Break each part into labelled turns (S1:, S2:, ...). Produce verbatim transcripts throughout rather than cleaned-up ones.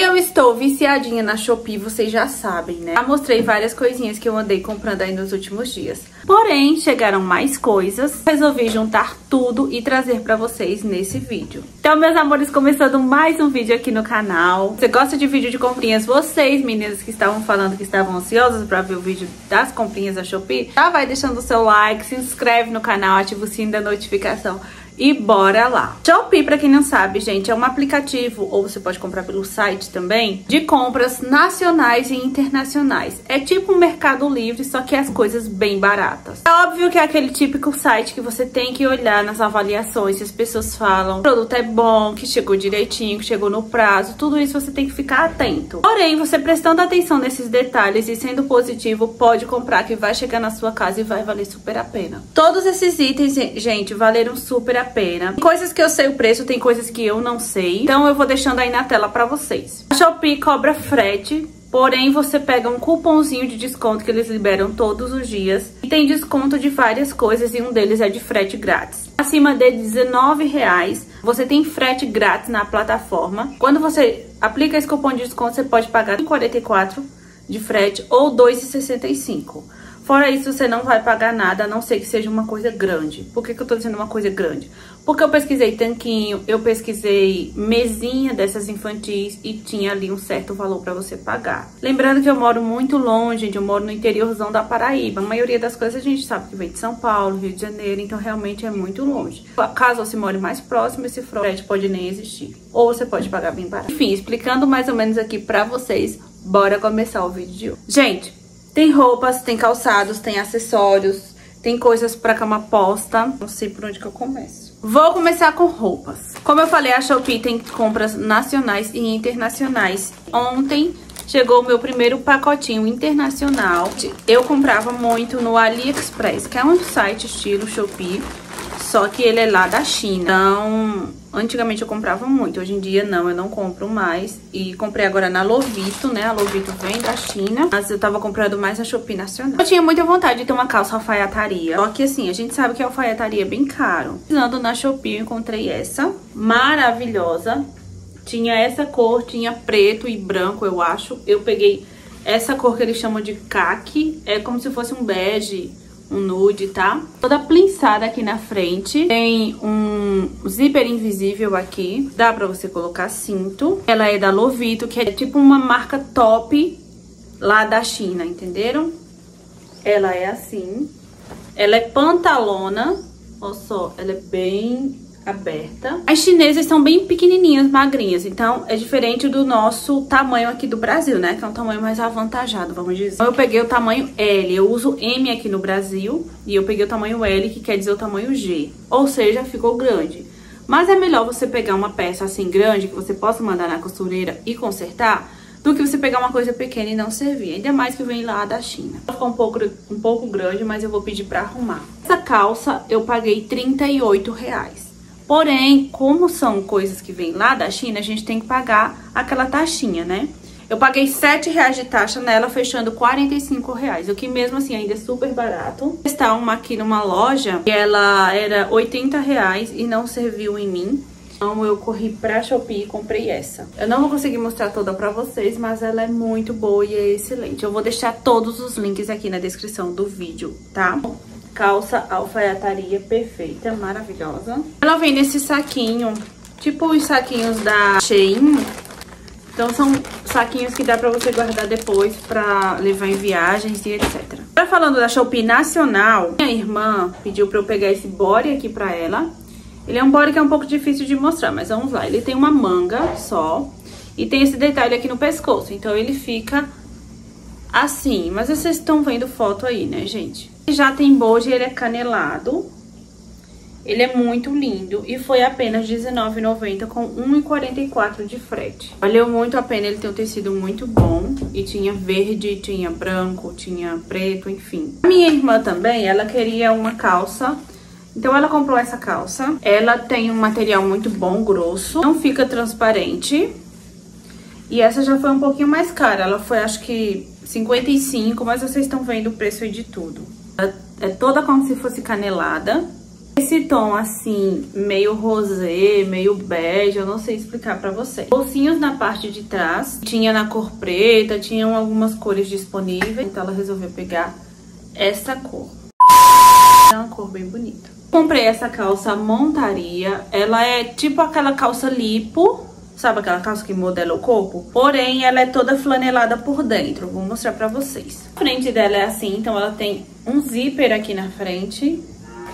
S1: eu estou viciadinha na Shopee, vocês já sabem, né? Já mostrei várias coisinhas que eu andei comprando aí nos últimos dias. Porém, chegaram mais coisas. Resolvi juntar tudo e trazer pra vocês nesse vídeo. Então, meus amores, começando mais um vídeo aqui no canal. Você gosta de vídeo de comprinhas? Vocês, meninas que estavam falando que estavam ansiosas pra ver o vídeo das comprinhas da Shopee, já vai deixando o seu like, se inscreve no canal, ativa o sino da notificação. E bora lá. Shopee, pra quem não sabe, gente, é um aplicativo, ou você pode comprar pelo site também, de compras nacionais e internacionais. É tipo um Mercado Livre, só que as coisas bem baratas. É óbvio que é aquele típico site que você tem que olhar nas avaliações, se as pessoas falam que o produto é bom, que chegou direitinho, que chegou no prazo, tudo isso você tem que ficar atento. Porém, você prestando atenção nesses detalhes e sendo positivo, pode comprar que vai chegar na sua casa e vai valer super a pena. Todos esses itens, gente, valeram super a pena. Pena. Coisas que eu sei o preço, tem coisas que eu não sei. Então eu vou deixando aí na tela pra vocês. A Shopee cobra frete, porém você pega um cupomzinho de desconto que eles liberam todos os dias. E tem desconto de várias coisas e um deles é de frete grátis. Acima de dezenove reais, você tem frete grátis na plataforma. Quando você aplica esse cupom de desconto, você pode pagar um real e quarenta e quatro centavos de frete ou dois reais e sessenta e cinco centavos. Fora isso, você não vai pagar nada, a não ser que seja uma coisa grande. Por que que eu tô dizendo uma coisa grande? Porque eu pesquisei tanquinho, eu pesquisei mesinha dessas infantis e tinha ali um certo valor pra você pagar. Lembrando que eu moro muito longe, gente, eu moro no interiorzão da Paraíba. A maioria das coisas a gente sabe que vem de São Paulo, Rio de Janeiro, então realmente é muito longe. Caso você more mais próximo, esse frete pode nem existir. Ou você pode pagar bem barato. Enfim, explicando mais ou menos aqui pra vocês, bora começar o vídeo de hoje. Gente, tem roupas, tem calçados, tem acessórios, tem coisas pra cama posta. Não sei por onde que eu começo. Vou começar com roupas. Como eu falei, a Shopee tem compras nacionais e internacionais. Ontem chegou o meu primeiro pacotinho internacional. Eu comprava muito no AliExpress, que é um site estilo Shopee, só que ele é lá da China. Então, antigamente eu comprava muito, hoje em dia não, eu não compro mais. E comprei agora na Lovito, né? A Lovito vem da China, mas eu tava comprando mais na Shopee nacional. Eu tinha muita vontade de ter uma calça alfaiataria, só que assim, a gente sabe que a alfaiataria é bem caro. Usando na Shopee, eu encontrei essa, maravilhosa. Tinha essa cor, tinha preto e branco, eu acho. Eu peguei essa cor que eles chamam de caqui, é como se fosse um bege, um nude, tá? Toda plinçada aqui na frente. Tem um zíper invisível aqui. Dá pra você colocar cinto. Ela é da Lovito, que é tipo uma marca top lá da China, entenderam? Ela é assim. Ela é pantalona. Olha só, ela é bem aberta. As chinesas são bem pequenininhas, magrinhas, então é diferente do nosso tamanho aqui do Brasil, né? Que é um tamanho mais avantajado, vamos dizer. Então eu peguei o tamanho L, eu uso M aqui no Brasil, e eu peguei o tamanho L, que quer dizer o tamanho G. Ou seja, ficou grande. Mas é melhor você pegar uma peça assim grande, que você possa mandar na costureira e consertar, do que você pegar uma coisa pequena e não servir. Ainda mais que vem lá da China. Ficou um pouco, um pouco grande, mas eu vou pedir pra arrumar. Essa calça eu paguei trinta e oito reais. Porém, como são coisas que vêm lá da China, a gente tem que pagar aquela taxinha, né? Eu paguei sete reais de taxa nela, fechando quarenta e cinco reais, o que mesmo assim ainda é super barato. Está uma aqui numa loja, e ela era oitenta reais e não serviu em mim. Então eu corri pra Shopee e comprei essa. Eu não vou conseguir mostrar toda pra vocês, mas ela é muito boa e é excelente. Eu vou deixar todos os links aqui na descrição do vídeo, tá? Calça alfaiataria perfeita, maravilhosa. Ela vem nesse saquinho, tipo os saquinhos da Shein. Então são saquinhos que dá pra você guardar depois pra levar em viagens e etcétera. Agora falando da Shopee nacional, minha irmã pediu pra eu pegar esse body aqui pra ela. Ele é um body que é um pouco difícil de mostrar, mas vamos lá. Ele tem uma manga só e tem esse detalhe aqui no pescoço, então ele fica assim. Mas vocês estão vendo foto aí, né, gente? Já tem bode, ele é canelado. Ele é muito lindo e foi apenas dezenove reais e noventa centavos com um real e quarenta e quatro centavos de frete. Valeu muito a pena, ele tem um tecido muito bom. E tinha verde, tinha branco, tinha preto, enfim. A minha irmã também, ela queria uma calça. Então ela comprou essa calça. Ela tem um material muito bom, grosso. Não fica transparente. E essa já foi um pouquinho mais cara. Ela foi, acho que, cinquenta e cinco, mas vocês estão vendo o preço aí de tudo. Ela é toda como se fosse canelada. Esse tom assim, meio rosé, meio bege, eu não sei explicar pra vocês. Bolsinhos na parte de trás, tinha na cor preta, tinham algumas cores disponíveis. Então ela resolveu pegar essa cor. É uma cor bem bonita. Comprei essa calça montaria, ela é tipo aquela calça lipo, sabe aquela calça que modela o corpo? Porém, ela é toda flanelada por dentro, vou mostrar pra vocês. A frente dela é assim, então ela tem um zíper aqui na frente.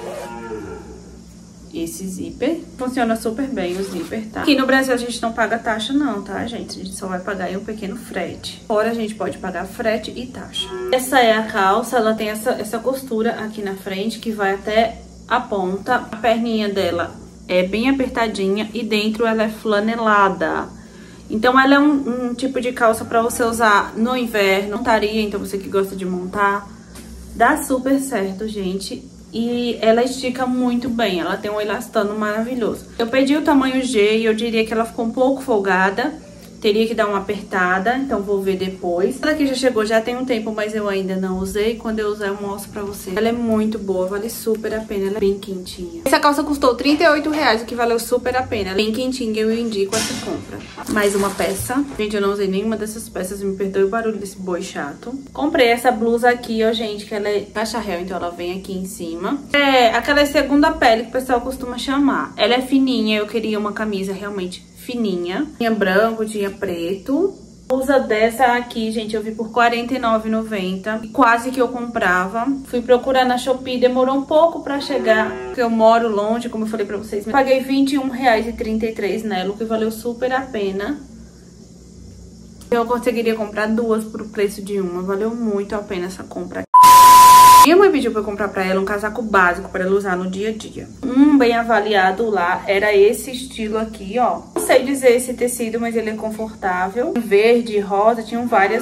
S1: Esse zíper. Funciona super bem o zíper, tá? Aqui no Brasil a gente não paga taxa não, tá, gente? A gente só vai pagar aí um pequeno frete. Fora a gente pode pagar frete e taxa. Essa é a calça, ela tem essa, essa costura aqui na frente que vai até a ponta. A perninha dela é bem apertadinha e dentro ela é flanelada. Então ela é um, um tipo de calça pra você usar no inverno. Montaria, então você que gosta de montar. Dá super certo, gente. E ela estica muito bem, ela tem um elastano maravilhoso. Eu pedi o tamanho G e eu diria que ela ficou um pouco folgada. Teria que dar uma apertada, então vou ver depois. Essa daqui já chegou, já tem um tempo, mas eu ainda não usei. Quando eu usar eu mostro pra vocês. Ela é muito boa, vale super a pena, ela é bem quentinha. Essa calça custou trinta e oito reais, o que valeu super a pena. Bem quentinha, eu indico essa compra. Mais uma peça. Gente, eu não usei nenhuma dessas peças, me perdoe o barulho desse boi chato. Comprei essa blusa aqui, ó, gente, que ela é caixa réu, então ela vem aqui em cima. É aquela segunda pele que o pessoal costuma chamar. Ela é fininha, eu queria uma camisa realmente fininha. Tinha branco, tinha preto. A blusa dessa aqui, gente, eu vi por quarenta e nove reais e noventa centavos. Quase que eu comprava. Fui procurar na Shopee, demorou um pouco pra chegar, porque eu moro longe, como eu falei pra vocês. Paguei vinte e um reais e trinta e três centavos nela, o que valeu super a pena. Eu conseguiria comprar duas por preço de uma. Valeu muito a pena essa compra. Minha mãe pediu pra eu comprar pra ela um casaco básico pra ela usar no dia a dia. Um bem avaliado lá era esse estilo aqui, ó. Não sei dizer esse tecido, mas ele é confortável. Verde, rosa, tinham várias...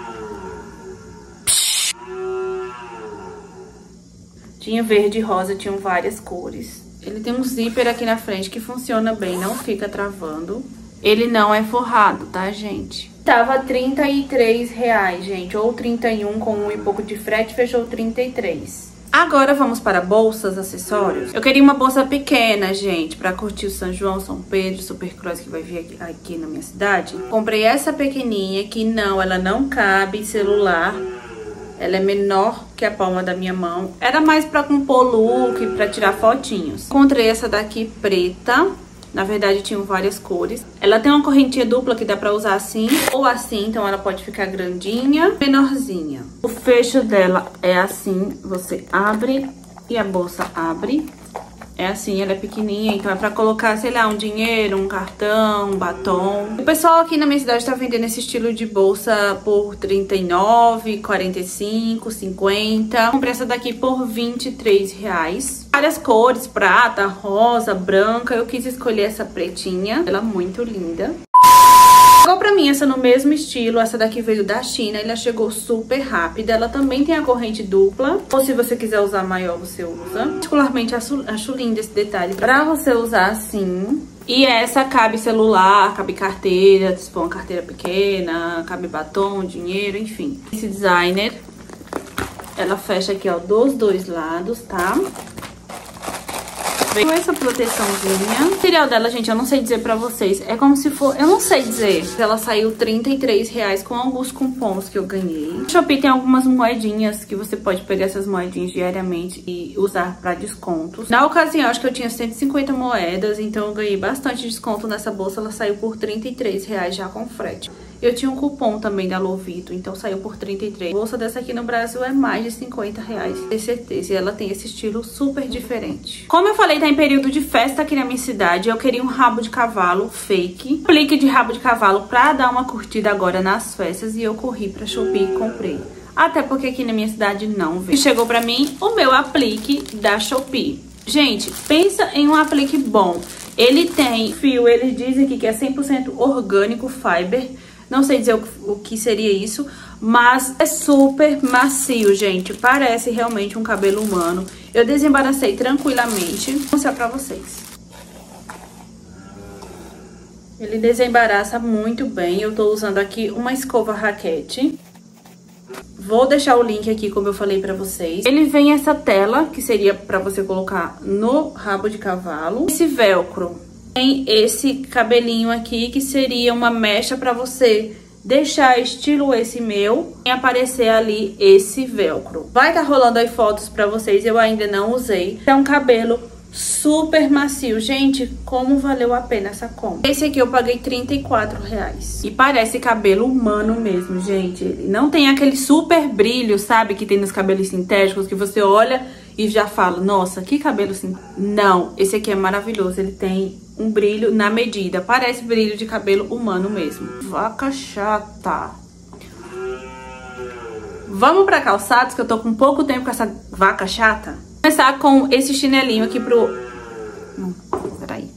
S1: Tinha verde e rosa, tinham várias cores. Ele tem um zíper aqui na frente que funciona bem, não fica travando. Ele não é forrado, tá, gente? Tava trinta e três reais, gente, ou trinta e um com um e pouco de frete, fechou trinta e três. Agora vamos para bolsas, acessórios. Eu queria uma bolsa pequena, gente, pra curtir o São João, São Pedro, Supercross que vai vir aqui, aqui na minha cidade. Comprei essa pequenininha que não, ela não cabe celular. Ela é menor que a palma da minha mão. Era mais pra compor look, pra tirar fotinhos. Encontrei essa daqui preta. Na verdade, tinham várias cores. Ela tem uma correntinha dupla que dá pra usar assim ou assim. Então, ela pode ficar grandinha, menorzinha. O fecho dela é assim. Você abre e a bolsa abre. É assim, ela é pequenininha. Então, é pra colocar, sei lá, um dinheiro, um cartão, um batom. O pessoal aqui na minha cidade tá vendendo esse estilo de bolsa por trinta e nove reais, quarenta e cinco reais, cinquenta reais. Comprei essa daqui por vinte e três reais. Várias cores, prata, rosa, branca. Eu quis escolher essa pretinha. Ela é muito linda. Chegou pra mim essa no mesmo estilo. Essa daqui veio da China. Ela chegou super rápida. Ela também tem a corrente dupla. Ou se você quiser usar maior, você usa. Particularmente acho, acho lindo esse detalhe. Pra você usar assim. E essa cabe celular, cabe carteira. Se for uma carteira pequena, cabe batom, dinheiro, enfim. Esse designer, ela fecha aqui, ó, dos dois lados, tá? Veio essa proteçãozinha. O material dela, gente, eu não sei dizer pra vocês. É como se for... Eu não sei dizer. Ela saiu trinta e três reais com alguns cupons que eu ganhei. No Shopee tem algumas moedinhas que você pode pegar essas moedinhas diariamente e usar pra descontos. Na ocasião, acho que eu tinha cento e cinquenta moedas, então eu ganhei bastante desconto nessa bolsa. Ela saiu por trinta e três reais já com frete. Eu tinha um cupom também da Lovito, então saiu por trinta e três. A bolsa dessa aqui no Brasil é mais de cinquenta reais, com certeza. E ela tem esse estilo super diferente. Como eu falei, tá em período de festa aqui na minha cidade. Eu queria um rabo de cavalo fake. Aplique de rabo de cavalo pra dar uma curtida agora nas festas. E eu corri pra Shopee e comprei. Até porque aqui na minha cidade não veio. Chegou pra mim o meu aplique da Shopee. Gente, pensa em um aplique bom. Ele tem fio, eles dizem aqui que é cem por cento orgânico fiber. Não sei dizer o, o que seria isso, mas é super macio, gente. Parece realmente um cabelo humano. Eu desembaracei tranquilamente. Vou mostrar pra vocês. Ele desembaraça muito bem. Eu tô usando aqui uma escova raquete. Vou deixar o link aqui, como eu falei pra vocês. Ele vem essa tela, que seria pra você colocar no rabo de cavalo. Esse velcro. Tem esse cabelinho aqui, que seria uma mecha pra você deixar estilo esse meu e aparecer ali esse velcro. Vai estar rolando aí fotos pra vocês, eu ainda não usei. É um cabelo super macio. Gente, como valeu a pena essa compra. Esse aqui eu paguei trinta e quatro reais. E parece cabelo humano mesmo, gente. Ele não tem aquele super brilho, sabe? Que tem nos cabelos sintéticos, que você olha e já fala, nossa, que cabelo assim. Não, esse aqui é maravilhoso. Ele tem um brilho na medida. Parece brilho de cabelo humano mesmo. Vaca chata. Vamos pra calçados, que eu tô com pouco tempo com essa vaca chata. Vou começar com esse chinelinho aqui pro... Não, peraí.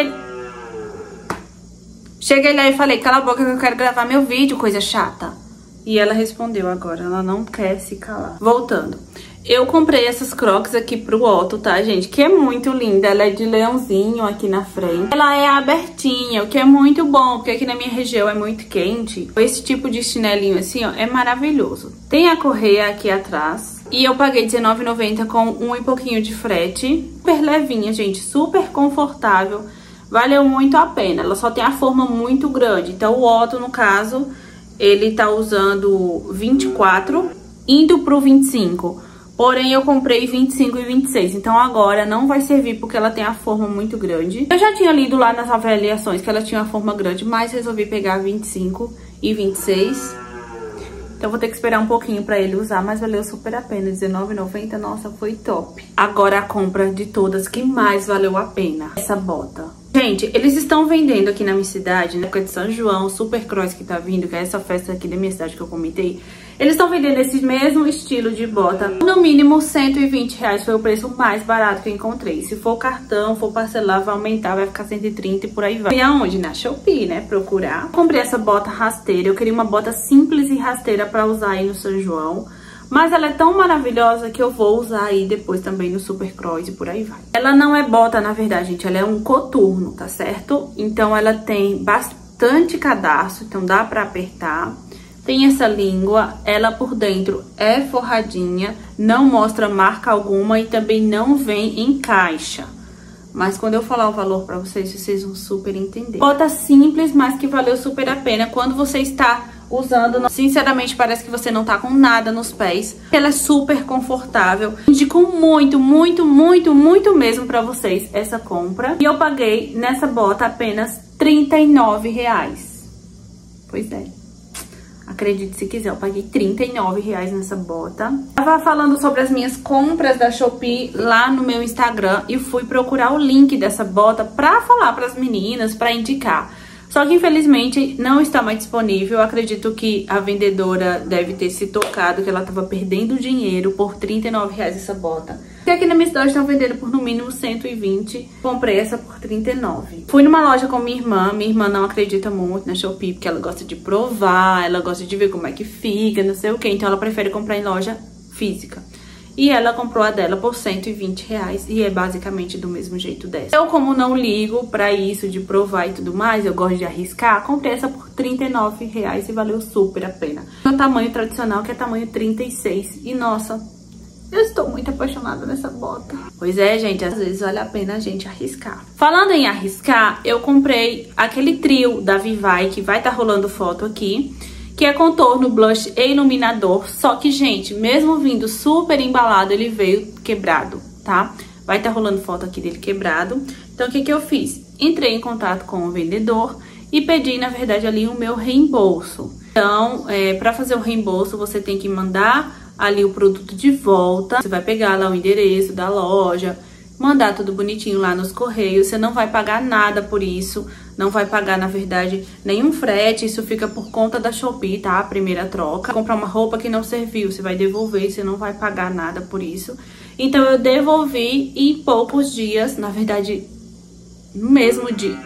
S1: Cheguei lá e falei, cala a boca que eu quero gravar meu vídeo, coisa chata. E ela respondeu agora, ela não quer se calar. Voltando. Eu comprei essas crocs aqui pro Otto, tá, gente? Que é muito linda. Ela é de leãozinho aqui na frente. Ela é abertinha, o que é muito bom, porque aqui na minha região é muito quente. Esse tipo de chinelinho assim, ó, é maravilhoso. Tem a correia aqui atrás. E eu paguei dezenove reais e noventa centavos com um e pouquinho de frete. Super levinha, gente. Super confortável. Valeu muito a pena. Ela só tem a forma muito grande. Então, o Otto, no caso, ele tá usando vinte e quatro, indo pro vinte e cinco. Porém, eu comprei vinte e cinco e vinte e seis. Então, agora não vai servir porque ela tem a forma muito grande. Eu já tinha lido lá nas avaliações que ela tinha uma forma grande, mas resolvi pegar vinte e cinco e vinte e seis. Então, vou ter que esperar um pouquinho pra ele usar, mas valeu super a pena. dezenove reais e noventa centavos, nossa, foi top. Agora, a compra de todas que mais valeu a pena. Essa bota. Gente, eles estão vendendo aqui na minha cidade, na época de São João, Super Cross que tá vindo, que é essa festa aqui da minha cidade que eu comentei. Eles estão vendendo esse mesmo estilo de bota. No mínimo, cento e vinte reais foi o preço mais barato que eu encontrei. Se for cartão, for parcelar, vai aumentar, vai ficar cento e trinta e por aí vai. E aonde? Na Shopee, né? Procurar. Comprei essa bota rasteira. Eu queria uma bota simples e rasteira pra usar aí no São João. Mas ela é tão maravilhosa que eu vou usar aí depois também no Super Cross e por aí vai. Ela não é bota, na verdade, gente. Ela é um coturno, tá certo? Então, ela tem bastante cadarço, então dá pra apertar. Tem essa língua, ela por dentro é forradinha, não mostra marca alguma e também não vem em caixa. Mas quando eu falar o valor pra vocês, vocês vão super entender. Bota simples, mas que valeu super a pena. Quando você está usando, sinceramente, parece que você não tá com nada nos pés. Ela é super confortável. Indico muito, muito, muito, muito mesmo pra vocês essa compra. E eu paguei nessa bota apenas trinta e nove reais. Pois é. Acredite se quiser, eu paguei trinta e nove reais nessa bota. Tava falando sobre as minhas compras da Shopee lá no meu Instagram e fui procurar o link dessa bota pra falar pras meninas, pra indicar. Só que infelizmente não está mais disponível. Eu acredito que a vendedora deve ter se tocado que ela tava perdendo dinheiro por trinta e nove reais essa bota. Porque aqui na minha cidade estão vendendo por no mínimo cento e vinte. Comprei essa por trinta e nove. Fui numa loja com minha irmã. Minha irmã não acredita muito na Shopee, porque ela gosta de provar, ela gosta de ver como é que fica, não sei o que. Então ela prefere comprar em loja física. E ela comprou a dela por cento e vinte reais e é basicamente do mesmo jeito dessa. Eu, como não ligo pra isso de provar e tudo mais, eu gosto de arriscar, comprei essa por trinta e nove reais e valeu super a pena. O tamanho tradicional, que é tamanho trinta e seis. E nossa, eu estou muito apaixonada nessa bota. Pois é, gente, às vezes vale a pena a gente arriscar. Falando em arriscar, eu comprei aquele trio da Vivai, que vai estar tá rolando foto aqui, que é contorno, blush e iluminador. Só que, gente, mesmo vindo super embalado, ele veio quebrado, tá? Vai estar tá rolando foto aqui dele quebrado. Então, o que que eu fiz? Entrei em contato com o vendedor e pedi, na verdade, ali o meu reembolso. Então, é, pra fazer o reembolso, você tem que mandar ali o produto de volta. Você vai pegar lá o endereço da loja, mandar tudo bonitinho lá nos correios. Você não vai pagar nada por isso. Não vai pagar, na verdade, nenhum frete. Isso fica por conta da Shopee, tá? A primeira troca. Comprar uma roupa que não serviu, você vai devolver. Você não vai pagar nada por isso. Então, eu devolvi em poucos dias. Na verdade, no mesmo dia.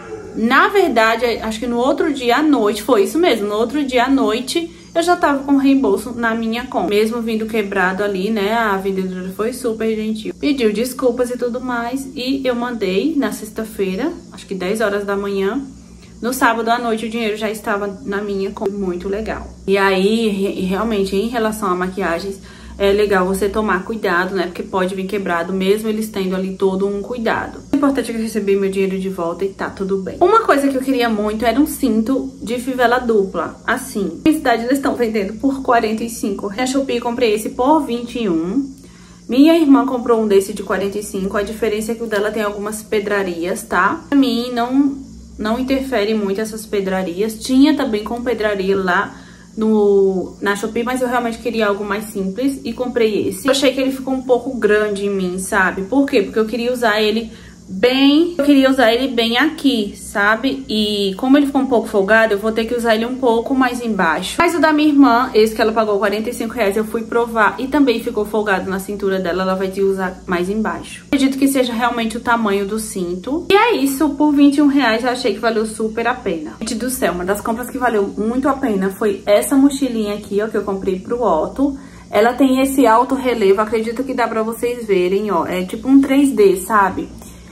S1: Na verdade, acho que no outro dia à noite. Foi isso mesmo. No outro dia à noite, eu já tava com reembolso na minha conta. Mesmo vindo quebrado ali, né? A vendedora foi super gentil. Pediu desculpas e tudo mais. E eu mandei na sexta-feira, acho que dez horas da manhã, No sábado à noite o dinheiro já estava na minha conta, muito legal. E aí, realmente, em relação a maquiagens, é legal você tomar cuidado, né? Porque pode vir quebrado, mesmo eles tendo ali todo um cuidado. O importante é que eu recebi meu dinheiro de volta e tá tudo bem. Uma coisa que eu queria muito era um cinto de fivela dupla, assim. Na cidade eles estão vendendo por quarenta e cinco reais. Na Shopee comprei esse por vinte e um. Minha irmã comprou um desse de quarenta e cinco. A diferença é que o dela tem algumas pedrarias, tá? Pra mim, não... não interfere muito essas pedrarias. Tinha também com pedraria lá no, na Shopee, mas eu realmente queria algo mais simples e comprei esse. Eu achei que ele ficou um pouco grande em mim, sabe? Por quê? Porque eu queria usar ele bem... Eu queria usar ele bem aqui, sabe? E como ele ficou um pouco folgado, eu vou ter que usar ele um pouco mais embaixo. Mas o da minha irmã, esse que ela pagou quarenta e cinco reais, eu fui provar e também ficou folgado na cintura dela. Ela vai ter que usar mais embaixo. Acredito que seja realmente o tamanho do cinto. E é isso, por vinte e um reais eu achei que valeu super a pena. Gente do céu, uma das compras que valeu muito a pena foi essa mochilinha aqui, ó, que eu comprei pro Otto. Ela tem esse alto relevo, acredito que dá pra vocês verem, ó. É tipo um três D, sabe?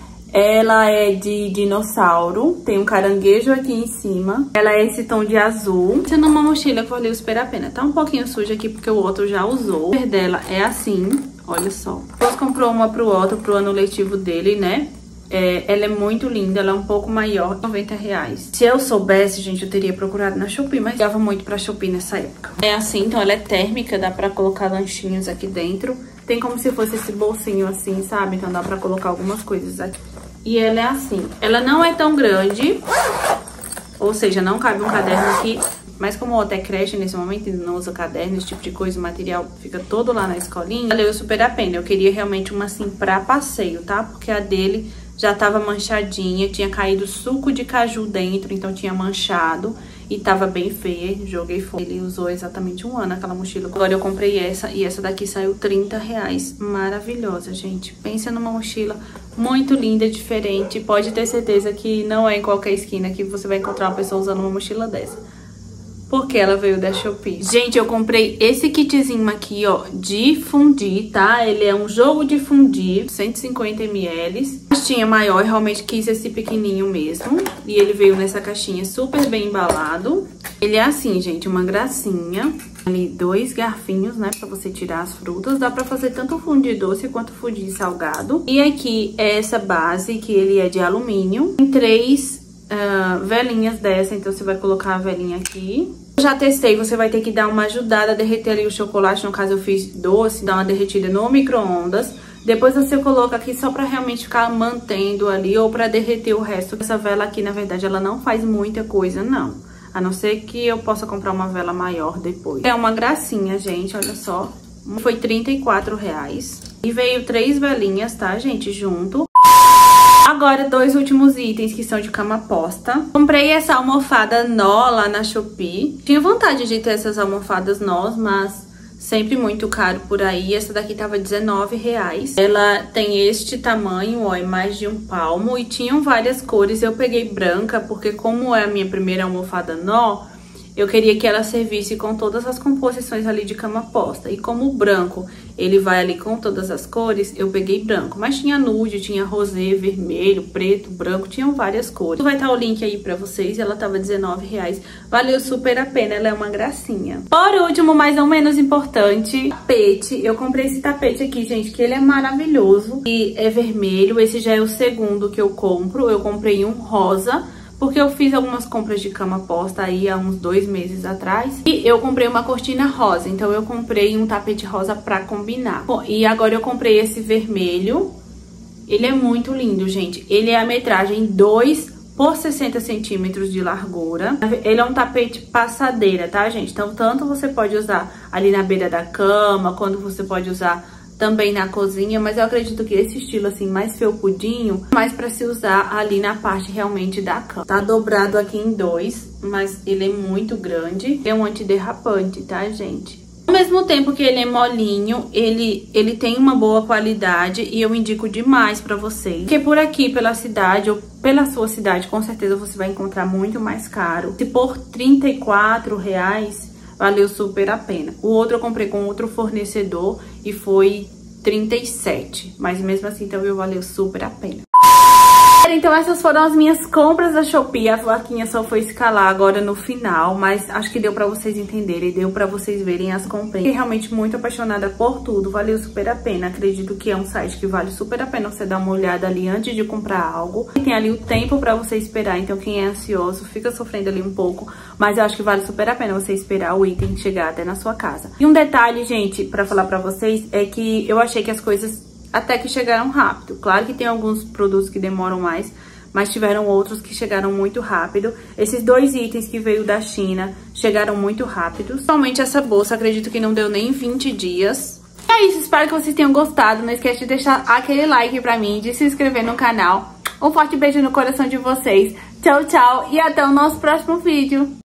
S1: Ela é de dinossauro, tem um caranguejo aqui em cima. Ela é esse tom de azul. Essa é uma mochila que valeu super a pena. Tá um pouquinho suja aqui porque o Otto já usou. O cor dela é assim, olha só. Depois comprou uma pro Otto, pro ano letivo dele, né? É, ela é muito linda, ela é um pouco maior, noventa reais. Se eu soubesse, gente, eu teria procurado na Shopee, mas dava muito pra Shopee nessa época. É assim, então ela é térmica, dá pra colocar lanchinhos aqui dentro. Tem como se fosse esse bolsinho assim, sabe? Então dá pra colocar algumas coisas aqui. E ela é assim, ela não é tão grande, ou seja, não cabe um caderno aqui. Mas como o Otto é creche nesse momento, ele não usa caderno, esse tipo de coisa, o material fica todo lá na escolinha, valeu super a pena. Eu queria realmente uma assim pra passeio, tá? Porque a dele já tava manchadinha, tinha caído suco de caju dentro, então tinha manchado e tava bem feia, joguei fora. Ele usou exatamente um ano aquela mochila. Agora eu comprei essa e essa daqui saiu trinta reais. Maravilhosa, gente. Pensa numa mochila muito linda, diferente. Pode ter certeza que não é em qualquer esquina que você vai encontrar uma pessoa usando uma mochila dessa. Porque ela veio da Shopee. Gente, eu comprei esse kitzinho aqui, ó, de fundir, tá? Ele é um jogo de fundir, cento e cinquenta mililitros. Caixinha maior, eu realmente quis esse pequenininho mesmo. E ele veio nessa caixinha super bem embalado. Ele é assim, gente, uma gracinha. Ali, dois garfinhos, né, pra você tirar as frutas. Dá pra fazer tanto fundir doce quanto fundir salgado. E aqui é essa base, que ele é de alumínio. Tem três uh, velinhas dessa, então você vai colocar a velinha aqui. Já testei, você vai ter que dar uma ajudada a derreter ali o chocolate, no caso eu fiz doce, dar uma derretida no micro-ondas. Depois você coloca aqui só pra realmente ficar mantendo ali ou pra derreter o resto. Essa vela aqui, na verdade, ela não faz muita coisa, não. A não ser que eu possa comprar uma vela maior depois. É uma gracinha, gente, olha só. Foi trinta e quatro reais. E veio três velinhas, tá, gente, junto. Agora, dois últimos itens que são de cama posta. Comprei essa almofada nó lá na Shopee. Tinha vontade de ter essas almofadas nós, mas sempre muito caro por aí. Essa daqui tava dezenove reais. Ela tem este tamanho, ó, é mais de um palmo. E tinham várias cores. Eu peguei branca, porque como é a minha primeira almofada nó, eu queria que ela servisse com todas as composições ali de cama posta. E como o branco, ele vai ali com todas as cores, eu peguei branco. Mas tinha nude, tinha rosé, vermelho, preto, branco, tinham várias cores. Vai estar o link aí pra vocês, ela tava dezenove reais. Valeu super a pena, ela é uma gracinha. Por último, mas não menos importante, tapete. Eu comprei esse tapete aqui, gente, que ele é maravilhoso. E é vermelho, esse já é o segundo que eu compro. Eu comprei um rosa, porque eu fiz algumas compras de cama posta aí há uns dois meses atrás. E eu comprei uma cortina rosa, então eu comprei um tapete rosa pra combinar. Bom, e agora eu comprei esse vermelho. Ele é muito lindo, gente. Ele é a metragem dois por sessenta centímetros de largura. Ele é um tapete passadeira, tá, gente? Então, tanto você pode usar ali na beira da cama, quanto você pode usar também na cozinha, mas eu acredito que esse estilo assim, mais felpudinho, mais pra se usar ali na parte realmente da cama. Tá dobrado aqui em dois, mas ele é muito grande. É um antiderrapante, tá, gente? Ao mesmo tempo que ele é molinho, ele, ele tem uma boa qualidade e eu indico demais pra vocês. Porque por aqui, pela cidade, ou pela sua cidade, com certeza você vai encontrar muito mais caro. Se por trinta e quatro reais... valeu super a pena. O outro eu comprei com outro fornecedor e foi trinta e sete. Mas mesmo assim também valeu super a pena. Galera, então essas foram as minhas compras da Shopee. A vaquinha só foi escalar agora no final, mas acho que deu pra vocês entenderem, deu pra vocês verem as compras. Fiquei realmente muito apaixonada por tudo, valeu super a pena. Acredito que é um site que vale super a pena você dar uma olhada ali antes de comprar algo. E tem ali o tempo pra você esperar, então quem é ansioso fica sofrendo ali um pouco, mas eu acho que vale super a pena você esperar o item chegar até na sua casa. E um detalhe, gente, pra falar pra vocês, é que eu achei que as coisas até que chegaram rápido. Claro que tem alguns produtos que demoram mais, mas tiveram outros que chegaram muito rápido. Esses dois itens que veio da China chegaram muito rápido. Somente essa bolsa, acredito que não deu nem vinte dias. É isso, espero que vocês tenham gostado. Não esquece de deixar aquele like pra mim, de se inscrever no canal. Um forte beijo no coração de vocês. Tchau, tchau e até o nosso próximo vídeo.